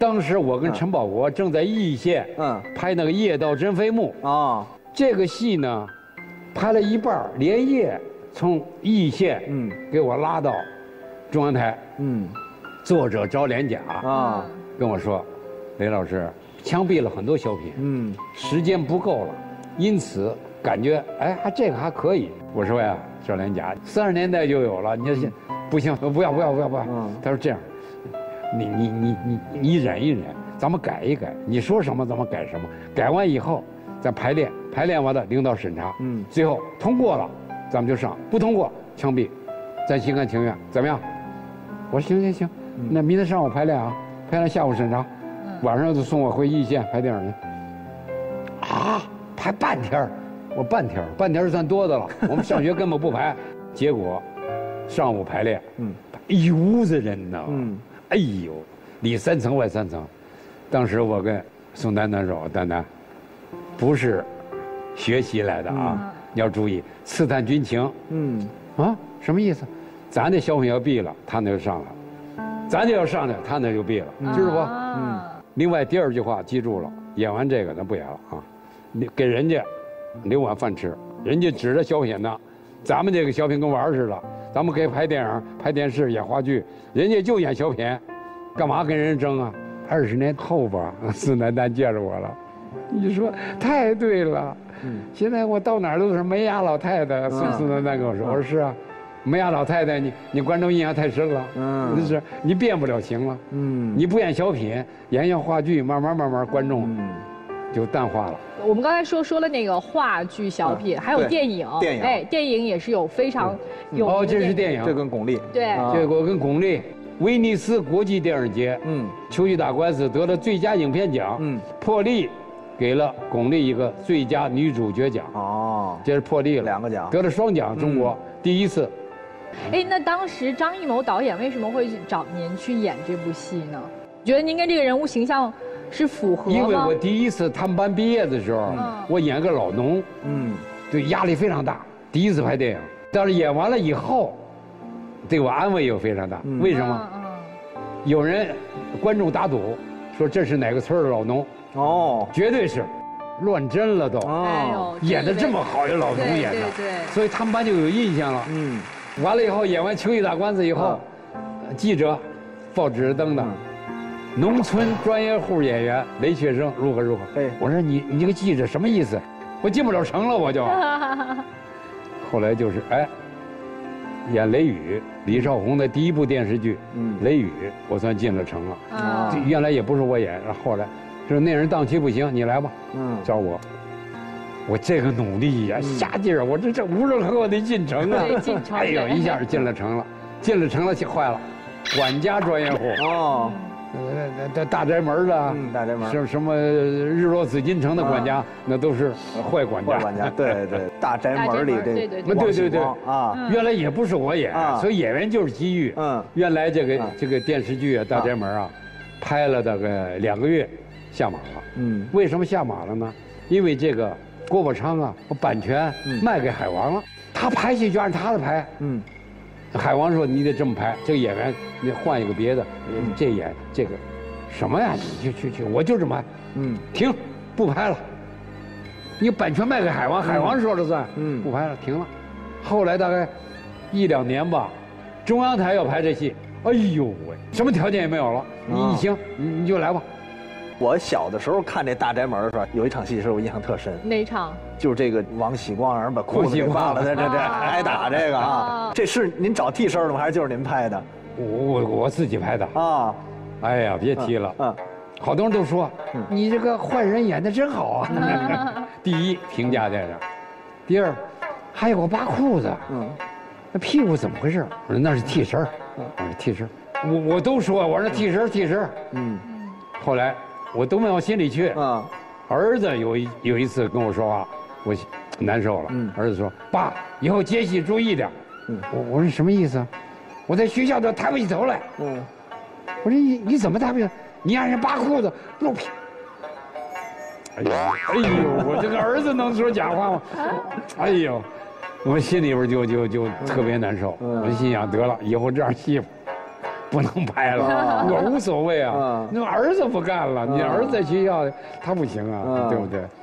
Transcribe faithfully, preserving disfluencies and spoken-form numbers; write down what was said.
当时我跟陈宝国正在易县，嗯，拍那个《夜到真飞墓》啊。这个戏呢，拍了一半，连夜从易县，嗯，给我拉到中央台，嗯，作者赵连甲啊，跟我说，雷老师枪毙了很多小品，嗯，时间不够了，因此感觉哎，还这个还可以。我说呀，赵连甲，三十年代就有了，你看现不行，不要不要不要不要。他说这样，你你你你你忍一忍，咱们改一改，你说什么咱们改什么，改完以后咱排练，排练完了领导审查，嗯，最后通过了，咱们就上，不通过枪毙，咱心甘情愿，怎么样？我说行行行，那明天上午排练啊，排练下午审查，晚上就送我回易县拍电影去。啊，排半天，我半天，半天算多的了。我们上学根本不排，结果上午排练，嗯，一屋子人呢，嗯，哎呦，里三层外三层。当时我跟宋丹丹说：“丹丹，不是学习来的啊，你要注意刺探军情。”嗯，啊，什么意思？咱这小品要毙了，他那就上来；咱这要上来，他那就毙了，知道不？嗯。另外第二句话记住了，演完这个咱不演了啊，你给人家留碗饭吃，人家指着小品呢，咱们这个小品跟玩似的，咱们可以拍电影、拍电视、演话剧，人家就演小品，干嘛跟人争啊？二十年后吧，孙丹丹见着我了，你说太对了。嗯，现在我到哪儿都是梅雅老太太。孙孙丹丹跟我说，我说是啊。梅雅老太太，你你观众印象太深了，嗯，就是你变不了形了，嗯，你不演小品，演演话剧，慢慢慢慢观众，嗯，就淡化了。 我们刚才说说了那个话剧、小品，还有电影， 电影， 哎，电影也是有非常有哦，这是电影， 这跟巩俐， 对， 这个跟巩俐，威尼斯国际电影节，嗯，秋菊打官司得了最佳影片奖，嗯，破例给了巩俐一个最佳女主角奖，哦，这是破例了， 两个奖， 得了双奖，中国第一次。 哎，那当时张艺谋导演为什么会找您去演这部戏呢？觉得您跟这个人物形象是符合吗？ 因为我第一次他们班毕业的时候，嗯、我演个老农，嗯，对，压力非常大。第一次拍电影，但是演完了以后，对我安慰又非常大。嗯、为什么？嗯嗯、有人观众打赌说这是哪个村的老农？哦，绝对是。乱真了都，哦，演的这么好，有老农演的，对对，所以他们班就有印象了。嗯，完了以后演完《秋菊打官司》以后，记者、报纸登的，农村专业户演员雷学生如何如何。哎，我说你你这个记者什么意思？我进不了城了，我就。后来就是哎，演雷雨，李少红的第一部电视剧，嗯，雷雨，我算进了城了。啊，原来也不是我演，后来。说那人档期不行，你来吧。嗯，找我，我这个努力呀，下劲儿，我这这无论如何我得进城啊。 对，进城。 哎呦，一下就进了城了，进了城了，坏了，管家专业户哦，这大宅门的，嗯， 大宅门， 什什么日落紫禁城的管家，那都是坏管家。 坏管家，对对，大宅门里这， 对对对， 对对对啊，原来也不是我演，所以演员就是机遇。嗯，原来这个这个电视剧啊，大宅门啊，拍了大概两个月。下马了，嗯，为什么下马了呢？因为这个郭宝昌啊，把版权卖给海王了，他拍戏就按他的拍，嗯，海王说你得这么拍，这个演员你换一个别的，这演这个，什么呀？你去去去，我就这么拍，嗯，停，不拍了。你版权卖给海王，海王说了算，嗯，不拍了，停了。后来大概一两年吧，中央台要拍这戏，哎呦喂，什么条件也没有了，你行，你你就来吧。 我小的时候看这大宅门的时候，有一场戏是我印象特深。 哪场？ 就是这个王喜光让人把裤子给扒了，这这这挨打这个啊，这是您找替身的吗？还是就是您拍的？ 我我我自己拍的啊。哎呀，别提了，嗯，好多人都说你这个坏人演的真好啊。第一评价在这，第二，还有个扒裤子，嗯，那屁股怎么回事？我说那是替身，嗯，替身，我我都说我说替身替身，嗯，后来。我都没往心里去啊！儿子有一有一次跟我说话，我难受了。嗯，儿子说：“爸，以后接戏注意点。”嗯，我我说什么意思？我在学校都抬不起头来。嗯，我说你你怎么抬不起？你让人扒裤子露屁！哎呦哎呦，我这个儿子能说假话吗？哎呦，我心里边就就就特别难受。我心想得了，以后这样戏不能拍了，我无所谓啊。那儿子不干了，你儿子在学校他不行啊，对不对？